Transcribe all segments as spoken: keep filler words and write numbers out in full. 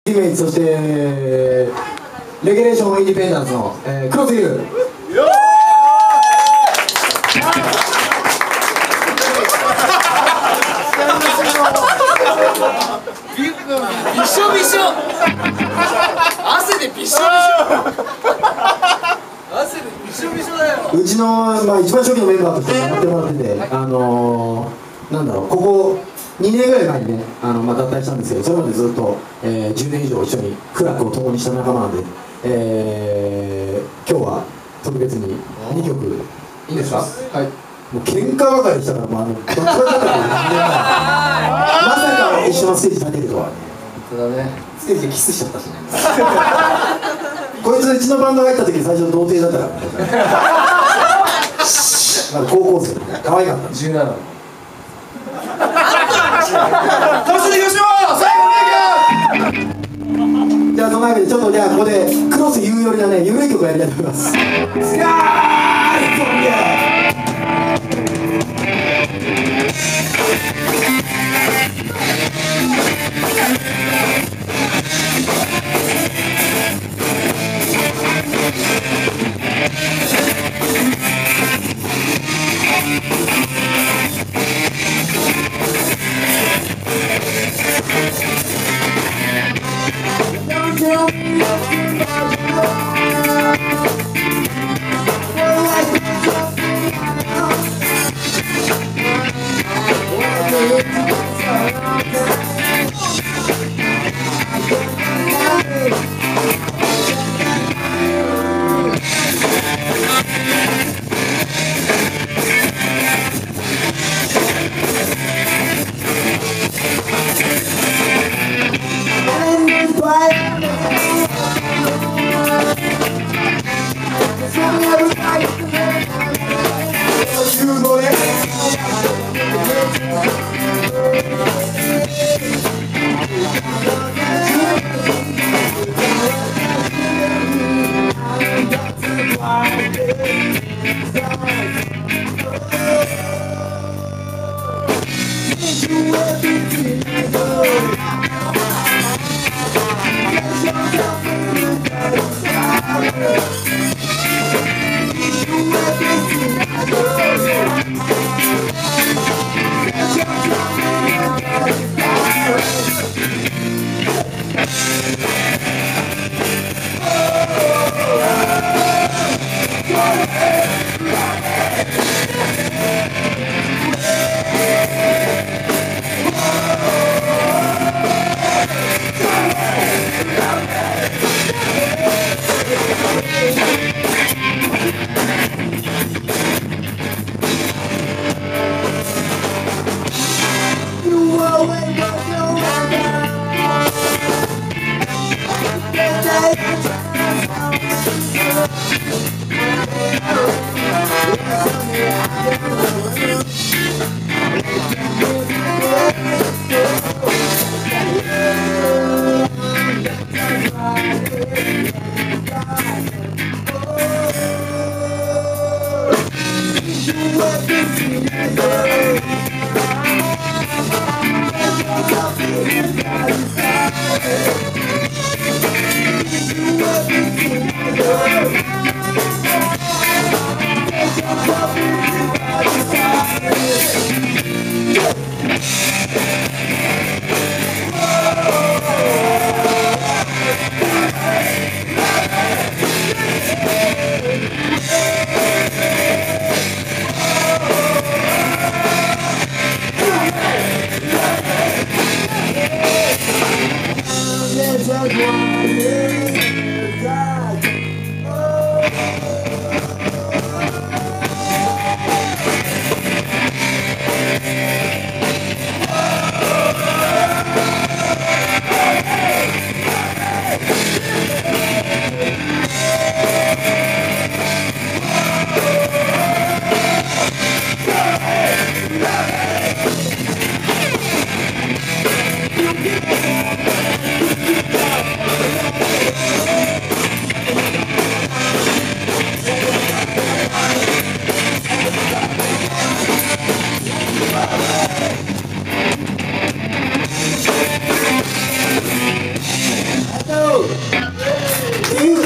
イメージ、そしてレゲレーションインディペンダンスの、えー、黒瀬優。 びしょびしょ汗でびしょびしょ汗でびしょびしょだよ。 うちの、まあ、一番初期のメンバーとしてやってもらってて、あのー、なんだろう、ここにねんぐらい前にね、あの、まあ、脱退したんですけど、それまでずっと、えー、じゅうねん以上一緒に苦楽を共にした仲間なんで、えー、今日は特別ににきょくいいですか？はい。もう喧嘩ばかりしたから、もうあのバッチバチだったけど、まさか一緒のステージ立てるとはね。 本当だね。 ステージでキスしちゃったしね。こいつうちのバンド入った時最初童貞だったからまだ高校生で可愛かった。 じゅうなな。 じゃあそのわけでちょっとじゃあここでクロス言うよりなね緩い曲をやりたいと思います。スカー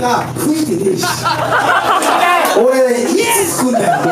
か吹いてねえし俺いつ吹くんだよ